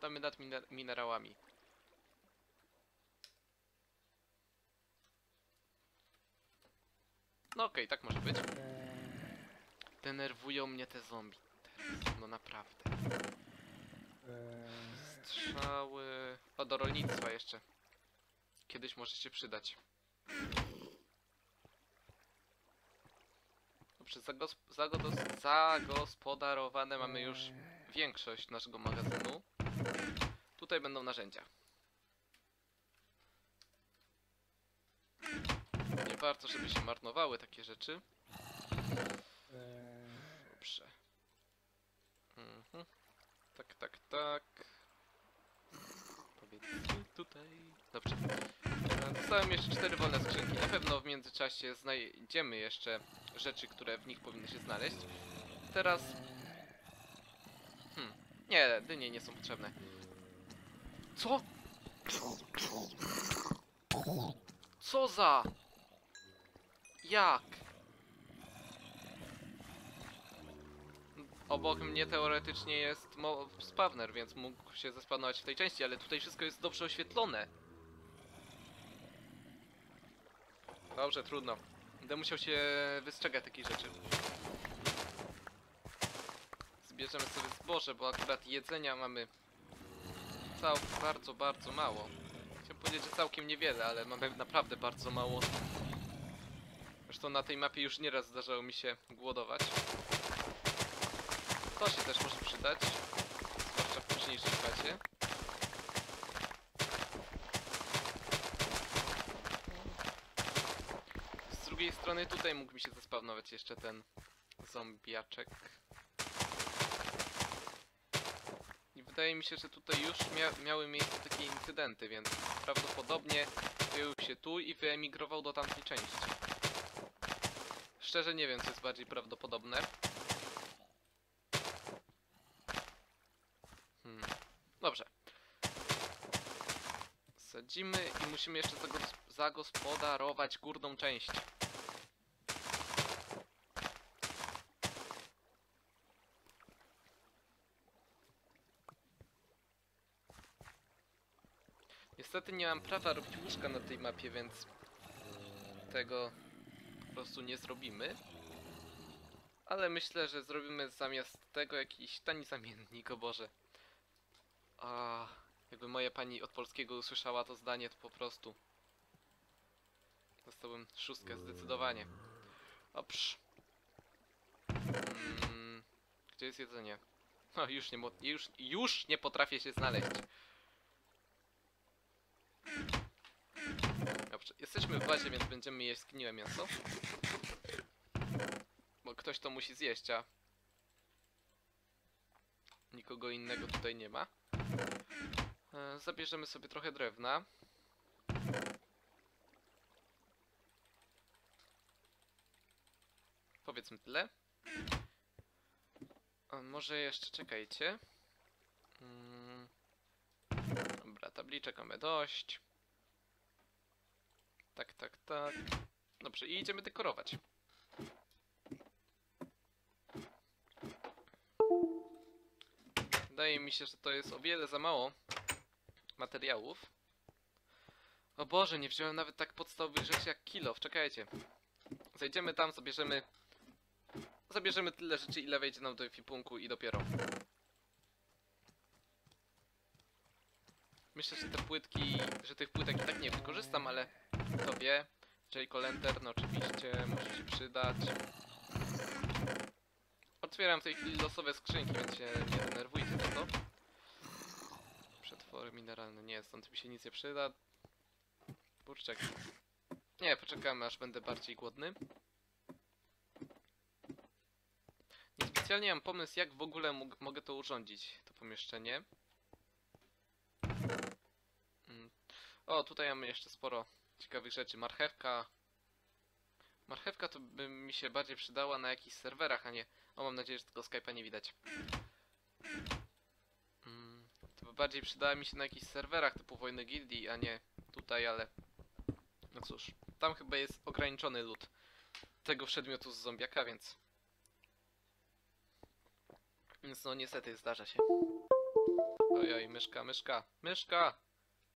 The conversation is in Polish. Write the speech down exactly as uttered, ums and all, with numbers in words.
Damy nad miner minerałami. No okej, okay, tak może być. Denerwują mnie te zombie. Teraz, no naprawdę. Strzały... O, do rolnictwa jeszcze. Kiedyś może się przydać. Dobrze, zagos zagodos zagospodarowane mamy już większość naszego magazynu. Tutaj będą narzędzia. Nie warto, żeby się marnowały takie rzeczy. Dobrze. Mhm. Tak, tak, tak. Powiedzmy tutaj. Dobrze. Dostałem jeszcze cztery wolne skrzynki. Na pewno w międzyczasie znajdziemy jeszcze rzeczy, które w nich powinny się znaleźć. Teraz... Hmm. Nie, dynie nie są potrzebne. Co? Co za... Jak? Obok mnie teoretycznie jest spawner, więc mógł się zespawnować w tej części, ale tutaj wszystko jest dobrze oświetlone. Dobrze, trudno. Będę musiał się wystrzegać takich rzeczy. Zbierzemy sobie zboże, bo akurat jedzenia mamy cał bardzo, bardzo mało. Chciałem powiedzieć, że całkiem niewiele, ale mamy naprawdę bardzo mało. Zresztą na tej mapie już nieraz zdarzało mi się głodować. To się też może przydać, zwłaszcza w późniejszym czasie. Z drugiej strony tutaj mógł mi się zespawnować jeszcze ten zombiaczek. I wydaje mi się, że tutaj już mia miały miejsce takie incydenty, więc prawdopodobnie pojawił się tu i wyemigrował do tamtej części. Szczerze nie wiem, co jest bardziej prawdopodobne. Hmm. Dobrze. Sadzimy i musimy jeszcze zagos zagospodarować górną część. Niestety nie mam prawa robić łóżka na tej mapie, więc tego po prostu nie zrobimy. Ale myślę, że zrobimy zamiast tego jakiś tani zamiennik, o Boże. A, jakby moja pani od polskiego usłyszała to zdanie, to po prostu dostałbym szóstkę zdecydowanie. Oprz. Mm, gdzie jest jedzenie? O, już nie, już, już nie potrafię się znaleźć. Dobrze, jesteśmy w bazie, więc będziemy jeść zgniłe mięso. Bo ktoś to musi zjeść, a nikogo innego tutaj nie ma. E, zabierzemy sobie trochę drewna. Powiedzmy tyle. A może jeszcze czekajcie. Mm. Dobra, tabliczek mamy dość. Tak, tak, tak. Dobrze, i idziemy dekorować. Wydaje mi się, że to jest o wiele za mało materiałów. O Boże, nie wziąłem nawet tak podstawowych rzeczy jak kilof. Czekajcie. Zajdziemy tam, zabierzemy... Zabierzemy tyle rzeczy, ile wejdzie nam do ekwipunku i dopiero. Myślę, że te płytki, że tych płytek i tak nie wykorzystam, ale kto wie. Jayco Lantern oczywiście może się przydać. Otwieram w tej chwili losowe skrzynki, więc się nie denerwujcie za to. Przetwory mineralne, nie, stąd mi się nic nie przyda. Kurczak. Nie, poczekamy aż będę bardziej głodny. Niespecjalnie mam pomysł, jak w ogóle mogę to urządzić, to pomieszczenie. O, tutaj mamy jeszcze sporo ciekawych rzeczy. Marchewka. Marchewka to by mi się bardziej przydała na jakichś serwerach, a nie... O, mam nadzieję, że tego Skype'a nie widać. Mm, to by bardziej przydała mi się na jakichś serwerach typu Wojny Gildii, a nie tutaj, ale... No cóż, tam chyba jest ograniczony lód tego przedmiotu z zombiaka, więc... Więc no niestety zdarza się. Ojoj, myszka, myszka, myszka!